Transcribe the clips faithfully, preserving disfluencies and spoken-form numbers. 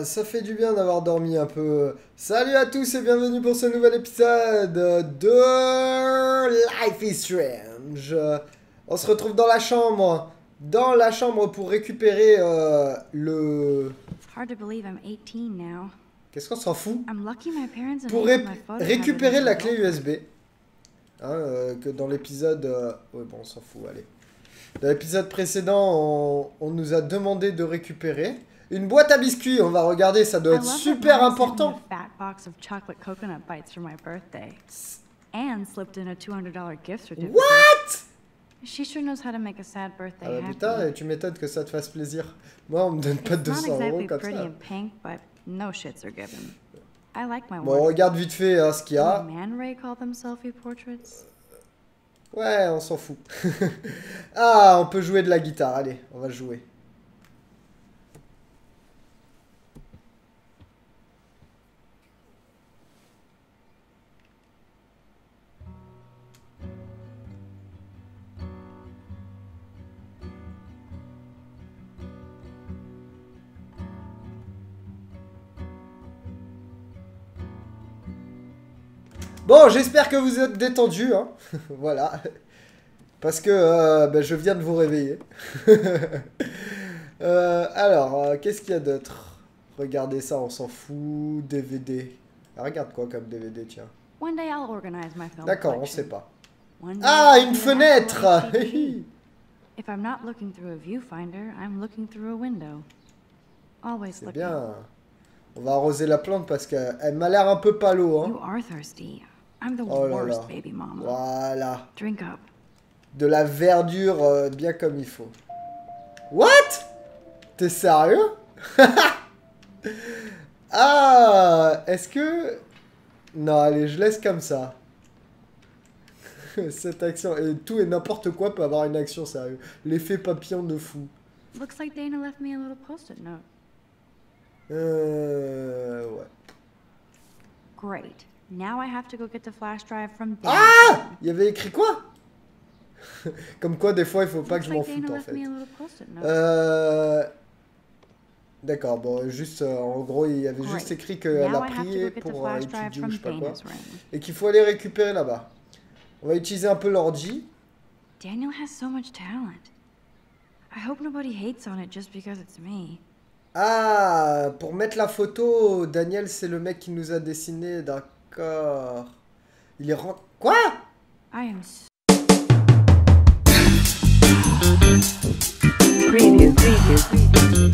Ah, ça fait du bien d'avoir dormi un peu. Salut à tous et bienvenue pour ce nouvel épisode de Life is Strange. On se retrouve dans la chambre. Dans la chambre pour récupérer euh, le... Qu'est-ce qu'on s'en fout? Pour ré récupérer la clé U S B. Hein, euh, que dans l'épisode... Euh... Ouais bon on s'en fout, allez. Dans l'épisode précédent, on, on nous a demandé de récupérer une boîte à biscuits. On va regarder, ça doit être super important. What? She sure knows how to make a sad birthday ah bah happy. putain, tu m'étonnes que ça te fasse plaisir. Moi, on me donne pas deux cents euros comme ça. And pink, but no shits are given. I like my bon, on regarde vite fait hein, ce qu'il y a. Man Ray call them selfie portraits. Ouais, on s'en fout. Ah, on peut jouer de la guitare. Allez, on va jouer. Bon, j'espère que vous êtes détendus, hein. Voilà. Parce que euh, ben, je viens de vous réveiller. euh, alors, euh, qu'est-ce qu'il y a d'autre? Regardez ça, on s'en fout. D V D. Ah, regarde quoi comme D V D, tiens. D'accord, on sait pas. Ah, une fenêtre. C'est bien. On va arroser la plante parce qu'elle m'a l'air un peu palo, hein. I'm the oh là worst là. baby mama. Voilà. Drink up. De la verdure euh, bien comme il faut. What? T'es sérieux? Ah, est-ce que... Non, allez, je laisse comme ça. Cette action... Et tout et n'importe quoi peut avoir une action, sérieux. L'effet papillon de fou. Looks like Dana left me a little post-it note. Euh... Ouais. Great. Now I have to go get the flash drive from Dana. Ah! Il y avait écrit quoi? Comme quoi, des fois, il faut pas que je m'en foute, en fait. Euh... D'accord, bon, juste, euh, en gros, il y avait juste écrit qu'elle a prié pour euh, étudier ou je sais pas quoi. Et qu'il faut aller récupérer là-bas. On va utiliser un peu l'ordi. Daniel has so much talent. I hope nobody hates on it just because it's me. Ah, pour mettre la photo, Daniel, c'est le mec qui nous a dessiné, d'accord. Il est rend... Quoi? I am so... Preview, preview.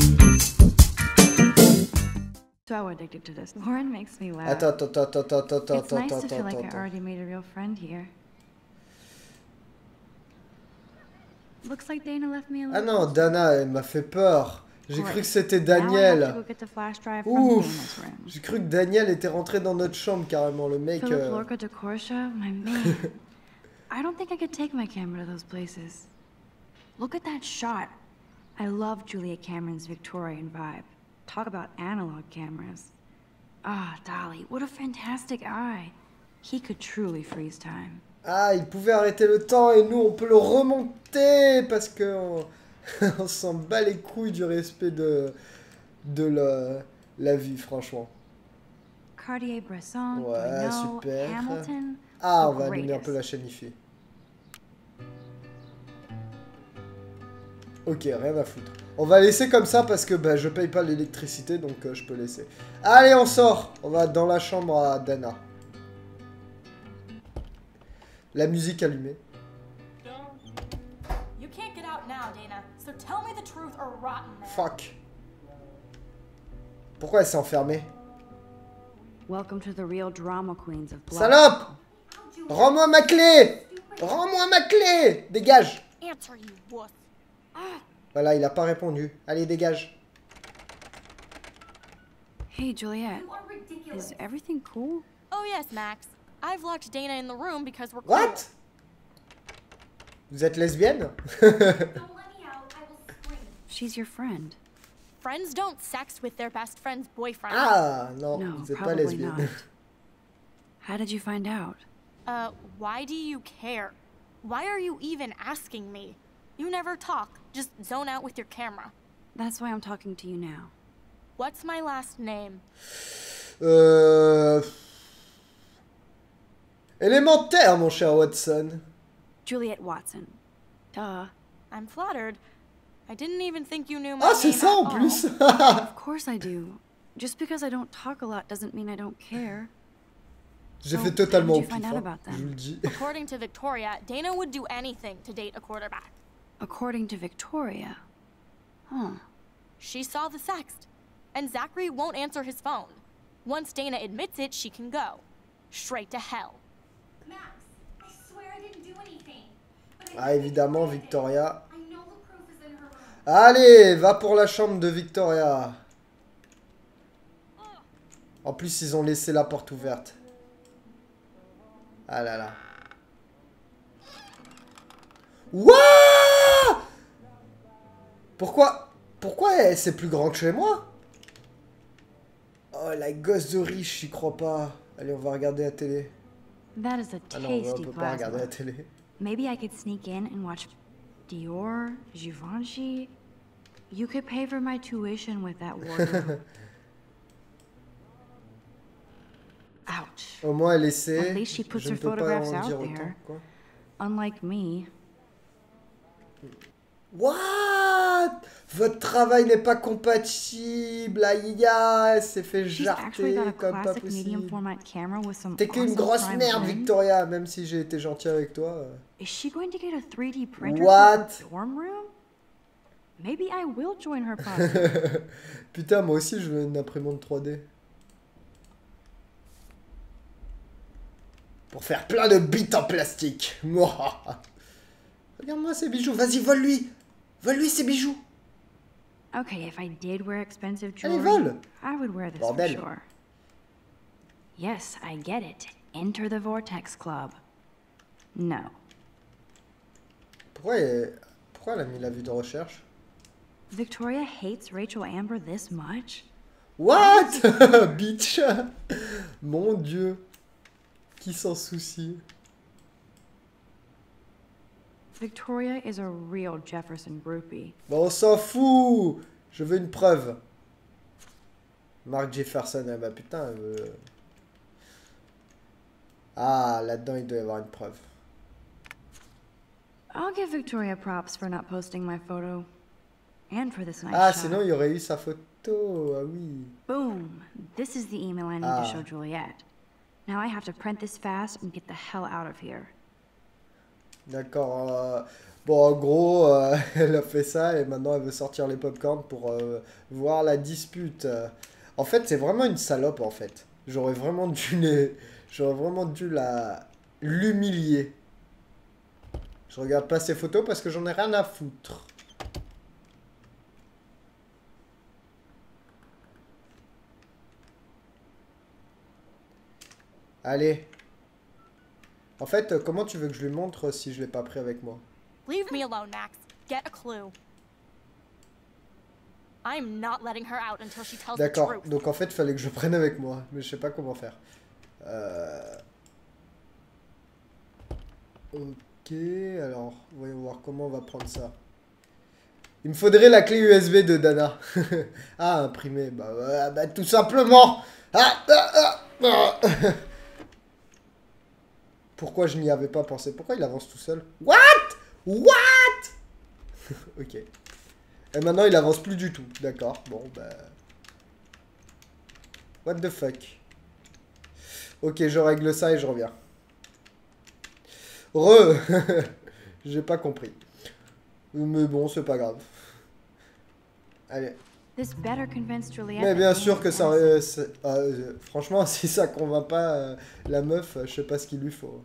So addicted to this. Lauren makes me laugh. Attends, attends, attends, attends, attends, It's nice attends, to feel like attends. I already made a real friend here. Looks like Dana left me a Ah little... non, Dana, elle m'a fait peur. J'ai cru que c'était Daniel. Ouf. J'ai cru que Daniel était rentré dans notre chambre carrément, le mec. Philip euh... Lorca de Corsha, my man. I don't think I could take my camera to those places. Look at that shot. I love Julia Cameron's Victorian vibe. Talk about analog cameras. Ah, Dolly, what a fantastic eye. He could truly freeze time. Ah, il pouvait arrêter le temps et nous on peut le remonter parce que on, on s'en bat les couilles du respect de de la, la vie, franchement. Cartier-Bresson, Ouais, Bruno, super. Hamilton. Ah, on va allumer un peu la chaîne I F I. Ok, rien à foutre. On va laisser comme ça parce que bah, je paye pas l'électricité, donc euh, je peux laisser. Allez, on sort. On va dans la chambre à Dana. La musique allumée. Fuck. Pourquoi elle s'est enfermée? Welcome to the real drama queens of Black. Salope! Rends-moi ma clé! Rends-moi ma clé! Dégage! Voilà, il a pas répondu. Allez, dégage. Hey, Juliet. Is everything cool? Oh yes, Max. I've locked Dana in the room because we're What? cool. Vous êtes lesbienne? She's your friend. Friends don't sex with their best friend's boyfriend. Ah, non, No, vous êtes pas probably lesbienne. not. How did you find out? Uh, why do you care? Why are you even asking me? You never talk. Just zone out with your camera. That's why I'm talking to you now. What's my last name? Euh... Élémentaire, mon cher Watson. Juliet Watson. Duh. I'm flattered. I didn't even think you knew my Ah, c'est name ça at en all. plus. Of course I do. Just because I don't talk a lot doesn't mean I don't care. J'ai So, fait totalement how au did you find pif, out hein, about them? je vous le dis. According to Victoria, Dana would do anything to date a quarterback. According to Victoria. Huh. She saw the sext, and Zachary won't answer his phone. Once Dana admits it, she can go. Straight to hell. Max, I swear I didn't do anything. But I Ah, évidemment, Victoria. I know the proof is in her room. Allez, va pour la chambre de Victoria. En plus, ils ont laissé la porte ouverte. Ah là là. Wouah! Pourquoi? Pourquoi c'est plus grand que chez moi? Oh, la gosse de riche, j'y crois pas. Allez, on va regarder la télé. That is a Ah non, on tasty peut pas regarder la plasma. télé. Maybe I could sneak in and watch Dior, Givenchy. You could pay for my tuition with that wardrobe. Ouch. Au moins, elle essaie. At least she puts Je her ne peux pas photographs en out dire autant, there. quoi. Unlike me. What? Votre travail n'est pas compatible. Aïe aïe, elle s'est fait She's actually jarter got a comme pas classic medium possible. format camera with some T'es qu'une awesome grosse prime merde, lens. Victoria, même si j'ai été gentil avec toi. euh. Is she going to get a three D printer What? for her dorm room? Maybe I will join her posse. Putain, moi aussi, je veux une imprimante trois D. Pour faire plein de bites en plastique. Mouah. Regarde-moi ces bijoux. Vas-y, vole-lui. Vole-lui ces bijoux. Okay, if I did wear expensive Allez, jewelry, vole. I would wear this Bordel. for sure. Yes, I get it. Enter the Vortex Club. No. Pourquoi, elle... Pourquoi elle a mis la vue de recherche? Victoria hates Rachel Amber this much? What? Bitch. Mon Dieu. Qui s'en soucie? Victoria is a real Jefferson groupie. Bon, on s'en fout. Je veux une preuve. Mark Jefferson, ah bah putain. Elle veut... Ah, là-dedans, il doit y avoir une preuve. I'll give Victoria props for not posting my photo. And for this nice Ah, shot. sinon, il y aurait eu sa photo. Ah oui. Boom! This is the email I need Ah. to show Juliet. Now I have to print this fast and get the hell out of here. D'accord. euh, Bon, en gros, euh, elle a fait ça et maintenant elle veut sortir les popcorn pour euh, voir la dispute. Euh, En fait, c'est vraiment une salope, en fait. J'aurais vraiment dû les... J'aurais vraiment dû la... l'humilier. Je regarde pas ses photos parce que j'en ai rien à foutre. Allez. En fait, euh, comment tu veux que je lui montre si je l'ai pas pris avec moi? Leave me alone, Max. Get a clue. I'm not letting her out until she tells the D'accord, truth. donc en fait, il fallait que je prenne avec moi, mais je sais pas comment faire. Euh... Ok, alors, voyons voir comment on va prendre ça. Il me faudrait la clé U S B de Dana. Ah, imprimé, bah, bah, bah tout simplement. Ah, ah, ah, ah. Pourquoi je n'y avais pas pensé? Pourquoi il avance tout seul? What? What? Ok. Et maintenant, il avance plus du tout. D'accord, bon, bah... What the fuck? Ok, je règle ça et je reviens. Re. J'ai pas compris. Mais bon, c'est pas grave. Allez. This better convince Juliet. Mais that bien Dana sûr que is ça... innocent. euh, c'est- euh, franchement, si ça convainc pas euh, la meuf, je sais pas ce qu'il lui faut.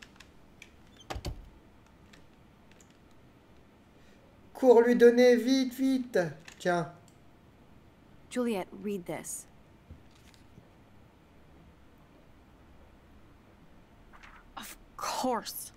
Cours lui donner, vite, vite. Tiens. Juliet, read this. Of course.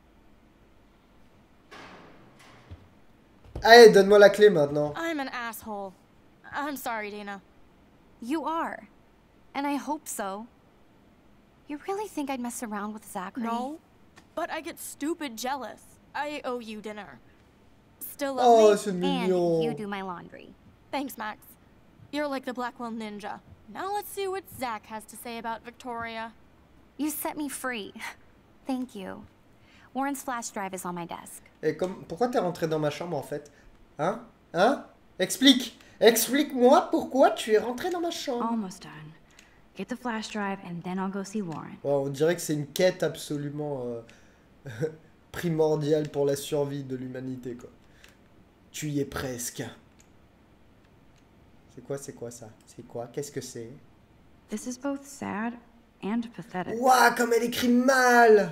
Allez, donne-moi la clé maintenant. I'm an asshole. I'm sorry, Dana. You are. And I hope so. You really think I'd mess around with Zachary? No, but I get stupid jealous. I owe you dinner. Still love Oh, me? c'est And mignon. you do my laundry. Thanks, Max. You're like the Blackwell Ninja. Now let's see what Zach has to say about Victoria. You set me free. Thank you. Warren's flash drive is on my desk. Et comme, pourquoi t'es rentré dans ma chambre en fait? Hein? Hein? Explique! Explique-moi pourquoi tu es rentré dans ma chambre. Almost done. Get the flash drive and then I'll go see Warren. Bon, on dirait que c'est une quête absolument euh, primordiale pour la survie de l'humanité, quoi. Tu y es presque. C'est quoi, c'est quoi ça? C'est quoi? Qu'est-ce que c'est? This is both sad and pathetic. Ouah, comme elle écrit mal!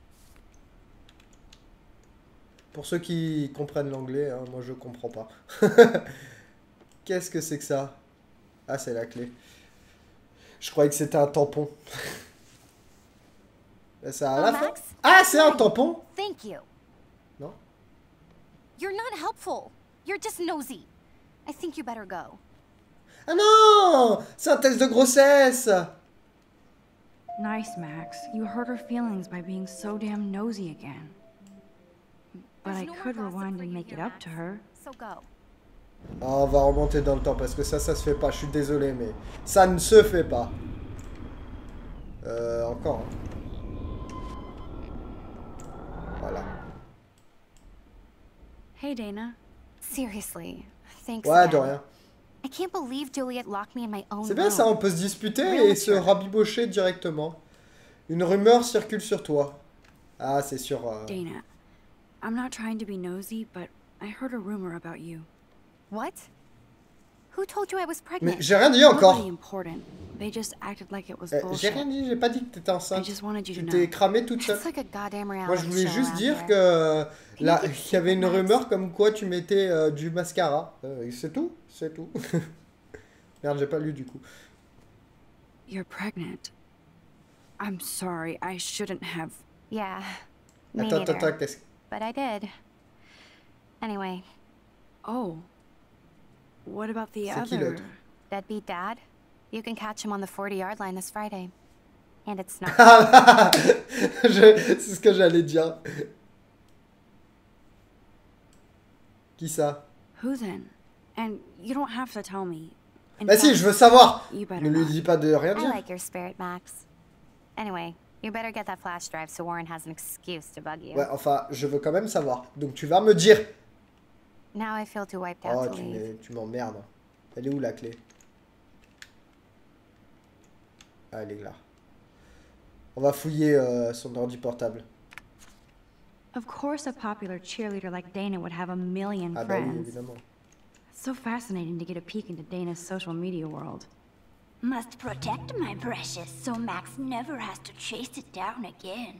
Pour ceux qui comprennent l'anglais, hein, moi je comprends pas. Qu'est-ce que c'est que ça? Ah, c'est la clé. Je croyais que c'était un tampon. Ça à la fin. Ah, c'est un tampon? Thank you. Non? You're not helpful. You're just nosy. I think you better go. Ah non! C'est un test de grossesse! Nice, Max. You hurt her feelings by being so damn nosy again. But I could rewind and make it up to her. So go. Oh, on va remonter dans le temps parce que ça, ça se fait pas. Je suis désolé, mais ça ne se fait pas. Euh, encore. Hein. Voilà. Hey, Dana. Seriously, thanks. Ouais, de again. rien. I can't believe Juliet locked me in my own C'est bien ça, on peut se disputer et se rabibocher directement. Une rumeur circule sur toi. Ah, c'est sur... Euh... Dana, I'm not trying to be nosy, but I heard a rumor about you. What? Who told you I was pregnant? Mais j'ai rien dit encore. Nobody important. They just acted like it was Eh, bullshit. j'ai rien dit, j'ai pas dit que t'étais enceinte. I just wanted you Tu to t'es know. cramée toute seule. It's like a goddamn Moi, je reality voulais show juste out dire here. que là, Can you il y avait une keep rumeur comme quoi tu mettais euh, du mascara. Euh, c'est tout, c'est tout. Merde, j'ai pas lu du coup. You're pregnant. I'm sorry, I shouldn't have. Yeah. Me Attends, neither. attends, attends, qu'est-ce que... But I did. Anyway, Oh. What about the C'est qui other? l'autre? deadbeat dad. You can catch him on the forty-yard line this Friday. And it's not. Je- C'est ce que j'allais dire. Qui ça? Who then? And you don't have to tell me. In Bah si, fact, je veux savoir. You better Ne lui not. dis pas de rien I dire. like your spirit, Max. Anyway, you better get that flash drive so Warren has an excuse to bug you. Ouais, enfin, je veux quand même savoir. Donc tu vas me dire. Now I feel too wiped Oh, out to tu leave. m'es- tu m'emmerdes. Elle est où la clé? Ah, elle est là. On va fouiller euh, son ordi portable. Of course, a popular cheerleader like Dana would have a million Ah bah oui, friends. évidemment. It's so fascinating to get a peek into Dana's social media world. Must protect my precious so Max never has to chase it down again.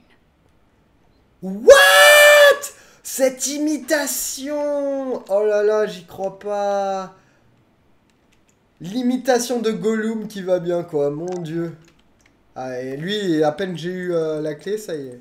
What? Cette imitation! Oh là là, j'y crois pas. L'imitation de Gollum qui va bien, quoi. Mon Dieu. Ah, et lui, à peine j'ai eu euh, la clé, ça y est.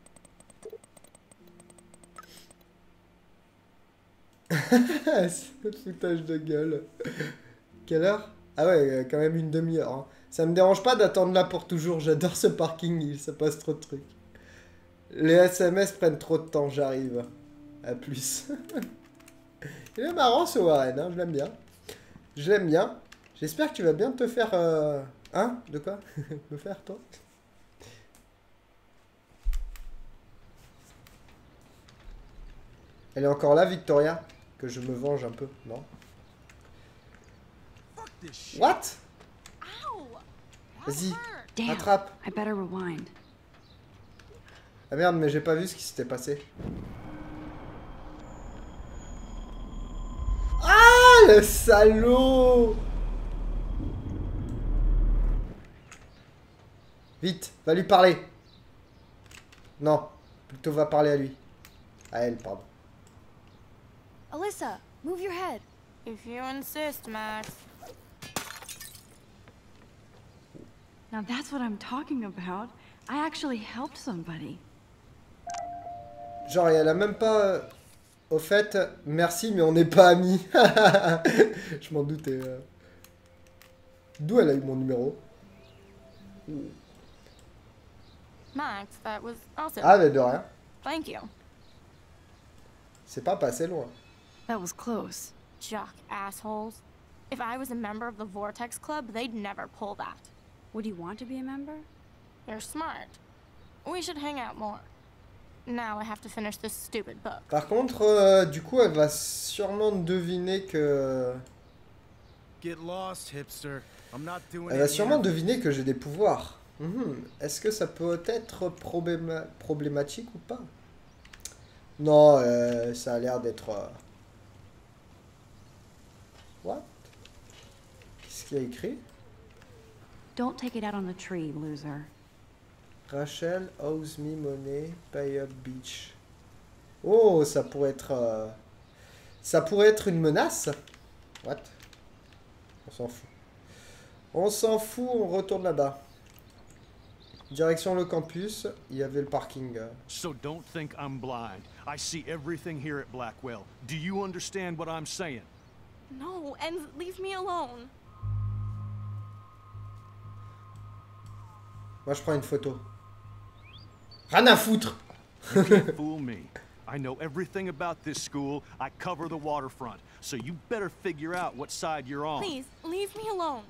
Ce foutage de gueule. Quelle heure? Ah ouais, quand même une demi-heure. Hein. Ça me dérange pas d'attendre là pour toujours. J'adore ce parking, il se passe trop de trucs. Les S M S prennent trop de temps, j'arrive. À plus. Il est marrant ce Warren, hein, je l'aime bien. Je l'aime bien. J'espère que tu vas bien te faire... Euh... Hein? De quoi? Me faire, toi? Elle est encore là, Victoria? Que je me venge un peu, non? What? Vas-y, Damn, attrape. I better rewind. Ah merde, mais j'ai pas vu ce qui s'était passé. Ah, le salaud! Vite, va lui parler. Non, plutôt va parler à lui. À elle, pardon. Alyssa, move your head. If you insist, Max. Now that's what I'm talking about. I actually helped somebody. Genre, elle a même pas... euh, Au fait, merci, mais on n'est pas amis. Je m'en doutais. euh. D'où elle a eu mon numéro? Max, that was awesome. Ah, mais de rien. Thank you. C'est pas passé loin. That was close. Jock assholes. If I was a member of the Vortex Club, they'd never pull that. Would you want to be a member? You're smart. We should hang out more. Now I have to finish this stupid book. Par contre, euh, du coup, elle va sûrement deviner que... Get lost, hipster. I'm not doing Elle va sûrement deviner que j'ai des pouvoirs. Mmh. Est-ce que ça peut être problém problématique ou pas? Non, euh, ça a l'air d'être... Euh... What? Qu'est-ce qu'il y a écrit? Don't take it out on the tree, loser. Rachel owes me money, pay up beach. Oh, ça pourrait être... Euh... Ça pourrait être une menace? What? On s'en fout. On s'en fout, on retourne là-bas. Direction le campus, il y avait le parking. So don't think I'm blind. I see everything here at Blackwell. Do you understand what I'm saying? No, and leave me alone. Moi, je prends une photo. Rien à foutre. You can't fool me. I know everything about this school. I cover the waterfront. So you better figure out what side you're on. Please, leave me alone.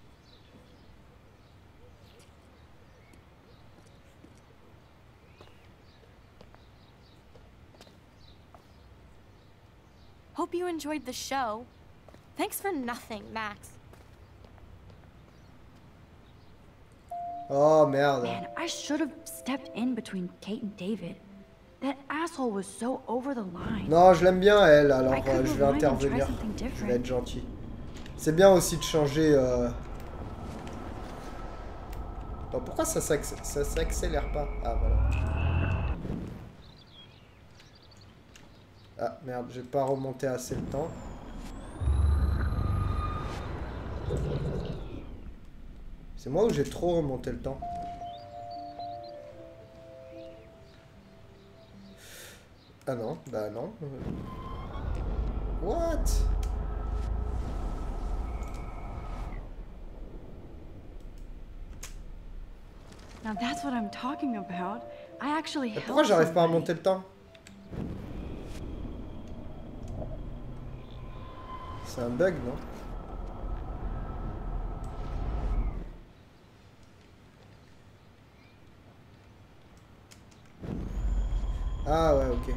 Hope you enjoyed the show. Thanks for nothing, Max. Oh merde. Man, I should have stepped in between Kate and David. That asshole was so over the line. Non, je l'aime bien elle, alors euh, je vais intervenir. Je vais être gentil. C'est bien aussi de changer... Euh... Attends, pourquoi ça s'accélère pas? Ah, voilà. Ah, merde, j'ai pas remonté assez le temps. C'est moi ou j'ai trop remonté le temps? Ah non, bah non. What? Now that's what I'm talking about. I actually Mais pourquoi j'arrive pas à remonter le temps? C'est un bug, non? Ah ouais, ok.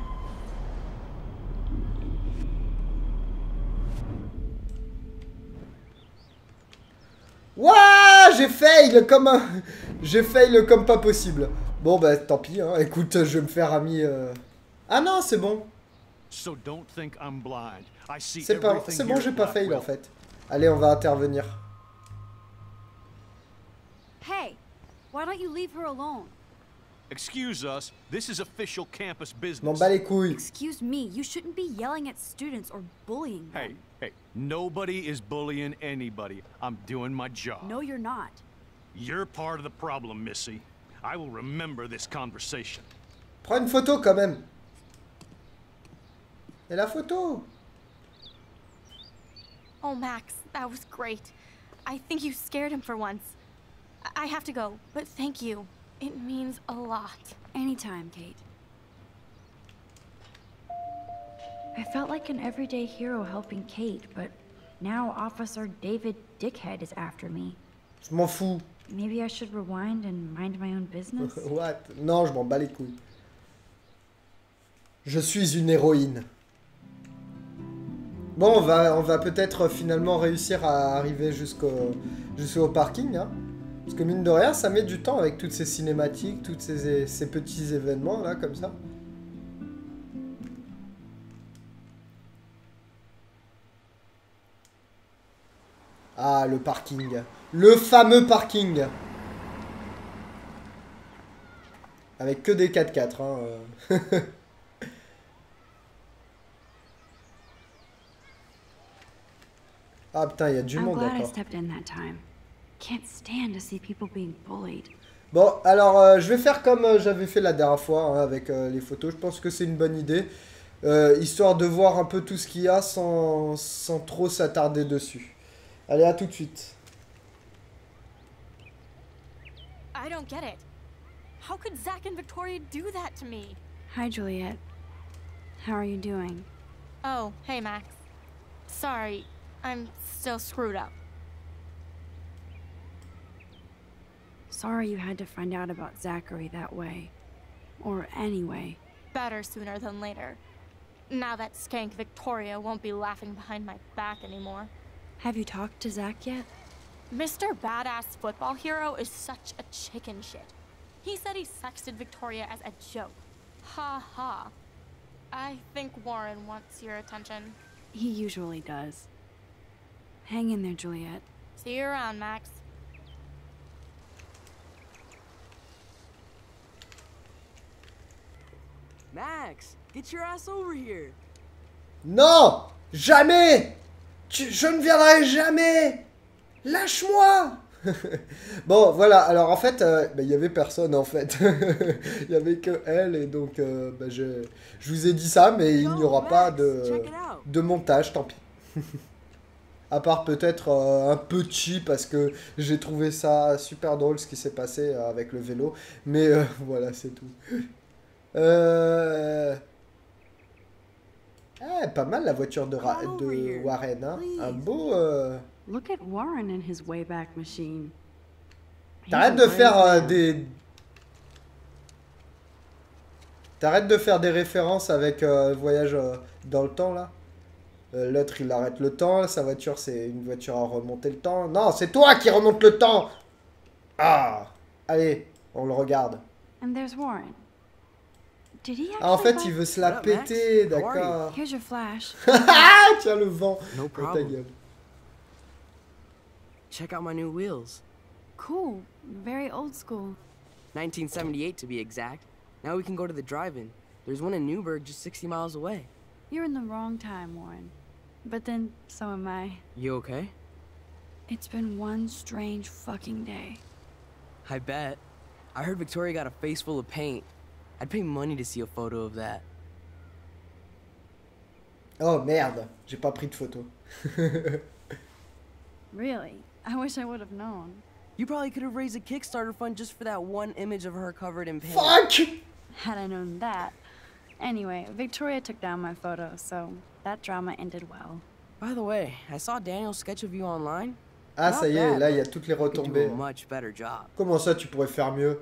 Ouah, j'ai fail comme un... J'ai fail comme pas possible. Bon bah tant pis, hein. Écoute, je vais me faire ami... Euh... Ah non, c'est bon. So don't think I'm blind. I see C'est pas... C'est bon, j'ai pas fail en fait. Allez, on va intervenir. Hey, why don't you leave her alone? Excuse us, this is official campus business. M'en bats les couilles. Excuse me, you shouldn't be yelling at students or bullying them. Hey, hey, nobody is bullying anybody. I'm doing my job. No, you're not. You're part of the problem, Missy. I will remember this conversation. Prends une photo quand même. Et la photo. Oh, Max, that was great. I think you scared him for once. I, I have to go, but thank you. It means a lot. Anytime, Kate. I felt like an everyday hero helping Kate, but now Officer David Dickhead is after me. Je m'en fous. Maybe I should rewind and mind my own business? What? Non, je m'en bats les couilles. Je suis une héroïne. Bon, on va, on va peut-être finalement réussir à arriver jusqu'au jusqu'au parking, hein. Parce que mine de rien, ça met du temps avec toutes ces cinématiques, tous ces, ces petits événements là, comme ça. Ah, le parking. Le fameux parking. Avec que des quatre-quatre, hein. Ah putain, il y a du monde, d'accord. Bon, alors euh, je vais faire comme euh, j'avais fait la dernière fois, hein, avec euh, les photos. Je pense que c'est une bonne idée, euh, histoire de voir un peu tout ce qu'il y a sans, sans trop s'attarder dessus. Allez, à tout de suite. I don't get it. How could Zach and Victoria do that to me? Hi, Juliet. How are you doing? Oh, hey, Max. Sorry, I'm still screwed up. Sorry you had to find out about Zachary that way. Or anyway. Better sooner than later. Now that skank Victoria won't be laughing behind my back anymore. Have you talked to Zach yet? Mister Badass Football Hero is such a chicken shit. He said he sexted Victoria as a joke. Ha ha. I think Warren wants your attention. He usually does. Hang in there, Juliet. See you around, Max. Max, get your ass over here. Non! Jamais! Tu, je ne viendrai jamais! Lâche-moi! Bon, voilà, alors en fait, il euh, bah, y avait personne en fait. Il y avait que elle, et donc euh, bah, je, je vous ai dit ça, mais il n'y aura pas de, de montage, tant pis. À part peut-être euh, un petit, parce que j'ai trouvé ça super drôle ce qui s'est passé euh, avec le vélo. Mais euh, voilà, c'est tout. Euh... Ah, pas mal la voiture de, Ra de Warren, hein. Un beau... Euh... Look at Warren and his Wayback Machine. T'arrêtes de faire euh, des... T'arrêtes de faire des références avec euh, voyage euh, dans le temps, là. Euh, L'autre, il arrête le temps. Sa voiture, c'est une voiture à remonter le temps. Non, c'est toi qui remonte le temps. Ah. Allez, on le regarde. And there's Warren. Did he ah, en fait, il veut se la péter, d'accord. Here's your flash. Tiens le vent. No problem. Ta gueule. Check out my new wheels. Cool. Very old school. nineteen seventy-eight to be exact. Now we can go to the drive-in. There's one in Newburgh just sixty miles away. You're in the wrong time, Warren. But then, so am I. You okay? It's been one strange fucking day. I bet. I heard Victoria got a face full of paint. I'd pay money to see a photo of that. Oh merde, j'ai pas pris de photo. Really? I wish I would have known. You probably could have raised a Kickstarter fund just for that one image of her covered in paint. Fuck! Had I known that. Anyway, Victoria took down my photo, so that drama ended well. By the way, I saw Daniel's sketch of you online. Ah, ça y est, là, il y a toutes les retombées. Much better job. Comment ça, tu pourrais faire mieux?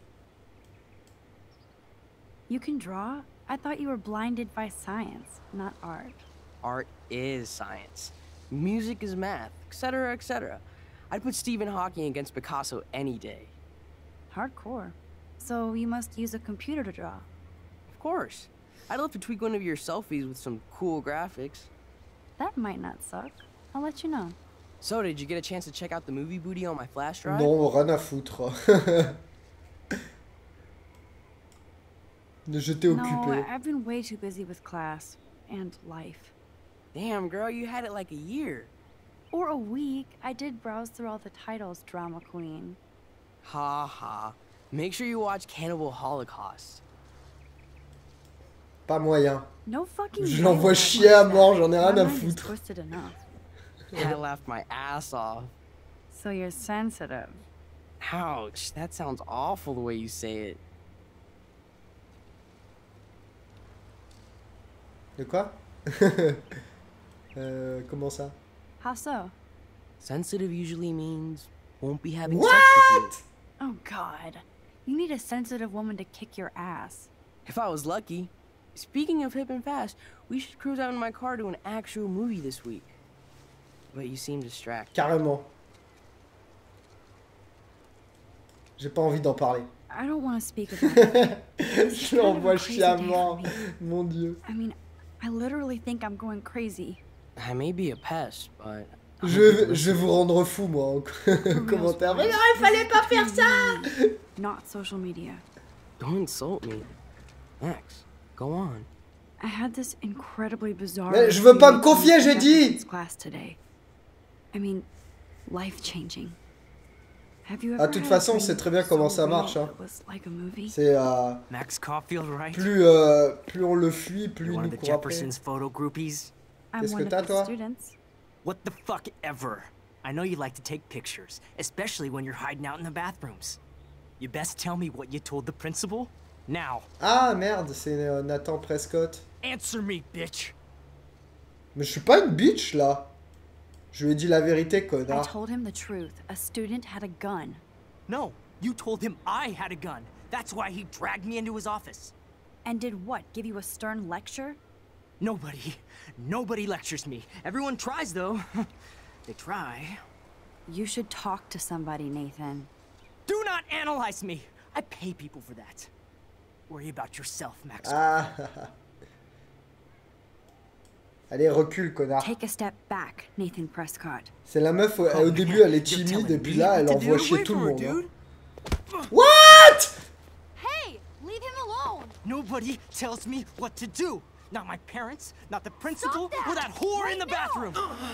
You can draw? I thought you were blinded by science, not art. Art is science. Music is math, et cetera, et cetera. I'd put Stephen Hawking against Picasso any day. Hardcore. So you must use a computer to draw. Of course. I'd love to tweak one of your selfies with some cool graphics. That might not suck. I'll let you know. So, did you get a chance to check out the movie booty on my flash drive? Non, rien à foutre. J'étais occupé. No, I've been way too busy with class and life. Damn, girl, you had it like a year. Or a week. I did browse through all the titles, drama queen. Ha ha. Make sure you watch Cannibal Holocaust. Pas moyen. No fucking Je l'envoie chier à mort, j'en ai rien à foutre. I laughed my ass off. So you're sensitive. Ouch, that sounds awful the way you say it. De quoi? euh, comment ça? How so? Sensitive usually means won't be having what? sex with you. Oh god. You need a sensitive woman to kick your ass. If I was lucky. Speaking of hip and fast, we should cruise out in my car to an actual movie this week. But you seem distracted. Carrément. J'ai pas envie d'en parler. I don't want to speak about it. Je l'envoie chier à mort. Mon Dieu. I mean, I literally think I'm going crazy. I may be a pest, but... Je, je vais vous rendre fou, moi, en commentaire. Mais non, il fallait pas faire ça! Not social media. Don't insult me. Max, go on. I had this incredibly bizarre... Mais je veux pas me confier, j'ai dit! Class today. I mean, life-changing. Ah, de toute façon, on sait très bien comment ça marche. Hein. C'est euh, Max Caulfield, right? plus, euh, plus on le fuit, plus il nous court après. Qu'est-ce que t'as, toi? What the fuck ever. I know you like to take pictures, especially when you're hiding out in the bathrooms. You best tell me what you told the principal now. Ah merde, c'est euh, Nathan Prescott. Answer me, bitch. Mais je suis pas une bitch là. Je lui ai dit la vérité, I connard. told him the truth. A student had a gun. No, you told him I had a gun. That's why he dragged me into his office. And did what? Give you a stern lecture? Nobody, nobody lectures me. Everyone tries, though. They try. You should talk to somebody, Nathan. Do not analyze me. I pay people for that. Worry about yourself, Max. Ah. Allez, recule, connard. Take a step back, Nathan Prescott. C'est la meuf, au, Oh, au début, elle est timide, et puis là, elle What to envoie do? chier Wait tout for le her, monde. Hein. dude. What? Hey, leave him alone. Nobody tells me what to do. Not my parents, not the principal, Stop that or that whore right in the now. bathroom.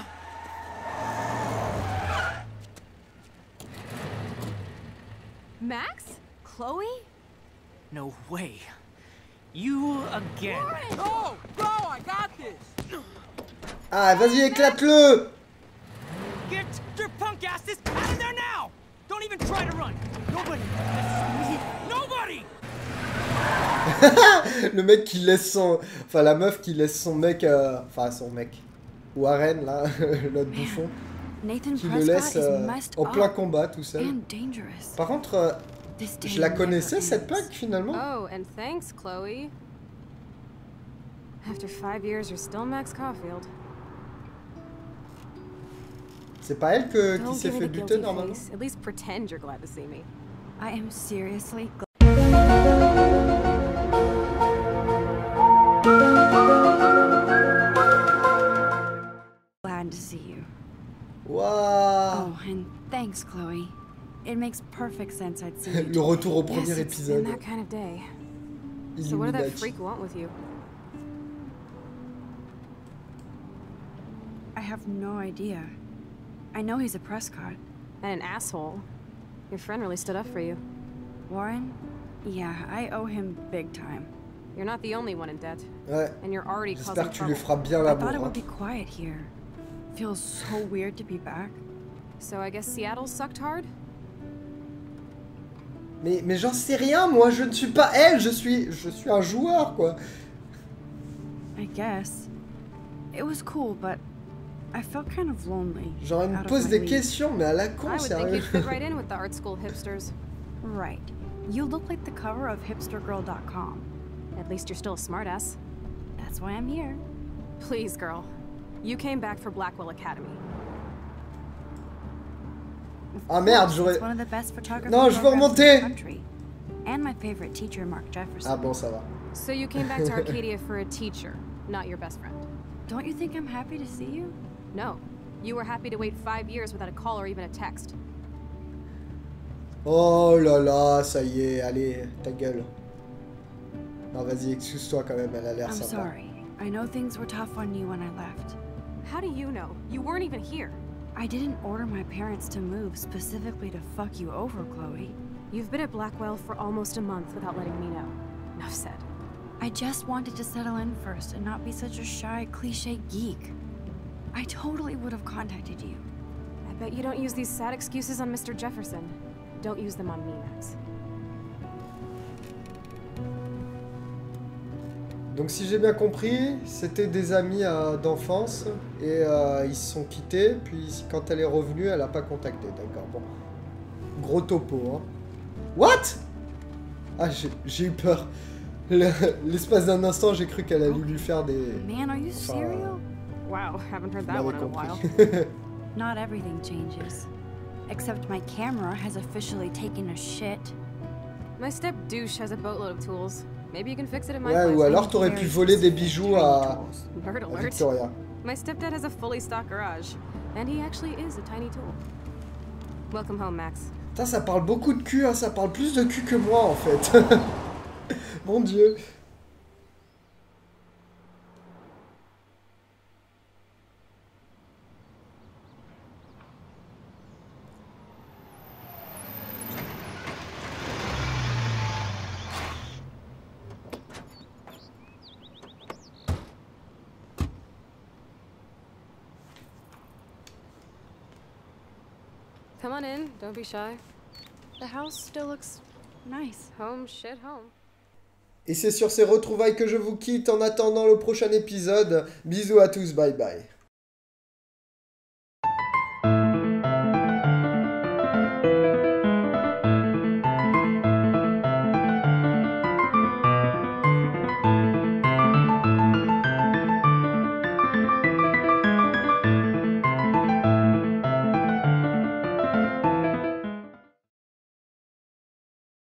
Max? Chloe? No way. You again. Go! Go! I got this! Ah, vas-y, éclate-le. Get your punk asses out of there now! Don't even try to run. Nobody. Nobody. Le mec qui laisse son... Enfin, la meuf qui laisse son mec... Euh... Enfin, son mec. Warren, là, l'autre bouffon. Nathan Qui le laisse Prescott euh, is messed en plein up combat, tout seul. and dangerous. Par contre, euh, This day je la never connaissais, cette ends. plaque, finalement. Oh, and thanks, Chloe. After five years, you're still Max Caulfield. C'est pas elle que, qui Don't s'est give me fait the buter, guilty normalement. face. At least pretend you're glad to see me. I am seriously glad to see you. Waouh. Oh, and thanks, Chloe. It makes perfect sense I'd see you. Le retour au premier Yes, it's been épisode. that kind of day. So what did that Illuminati. freak want with you? I have no idea. I know he's a Prescott. And an asshole. Your friend really stood up for you. Warren? Yeah, I owe him big time. You're not the only one in debt. Ouais. And you're already J'espère causing que tu lui trouble. feras bien I thought l'amour. it Hein. would be quiet here. Feels so weird to be back. So I guess Seattle sucked hard? Mais, mais j'en sais rien, moi, je ne suis pas elle, je suis, je suis un joueur, quoi. I guess. It was cool, but I felt kind of lonely. Genre, elle me out of pose my des league. questions, mais à la con, I would think sérieux. you'd fit right in with the art school hipsters. Right. You look like the cover of hipster girl dot com. At least you're still a smartass. That's why I'm here. Please, girl. You came back for Blackwell Academy. Ah merde, It's j'aurais... one of the best photography Non, je veux programs in remonter. the country. And my favorite teacher, Mark Jefferson. Ah bon, ça va. So you came back to Arcadia for a teacher, not your best friend. Don't you think I'm happy to see you? No. You were happy to wait five years without a call or even a text. Oh là là, ça y est, allez, ta gueule. Non, vas-y, excuse-toi quand même, elle a l'air I'm sympa. sorry. I know things were tough on you when I left. How do you know? You weren't even here. I didn't order my parents to move specifically to fuck you over, Chloe. You've been at Blackwell for almost a month without letting me know. Enough said. I just wanted to settle in first and not be such a shy, cliche geek. I totally would have contacted you. I bet you don't use these sad excuses on Mister Jefferson. Don't use them on me, Max. Donc si j'ai bien compris, c'était des amis euh, d'enfance et euh, ils se sont quittés, puis quand elle est revenue, elle a pas contacté, d'accord, bon. Gros topo, hein. What? Ah, j'ai eu peur. L'espace d'un instant, j'ai cru qu'elle allait lui faire des... Man, are you Enfin, serial? Wow, haven't heard that vous one m'avez in a while. compris. Not everything changes. Except my camera has officially taken a shit. My step douche has a boatload of tools. Maybe you can fix it at my Ouais, place. ou alors t'aurais pu voler des bijoux à, Nerd à alert. Victoria. My stepdad has a fully stocked garage, and he actually is a tiny tool. Welcome home, Max. Putain, ça parle beaucoup de cul, hein, ça parle plus de cul que moi en fait. Mon dieu. Come on in, don't be shy. The house still looks nice. Home, shit, home. Et c'est sur ces retrouvailles que je vous quitte en attendant le prochain épisode. Bisous à tous, bye bye.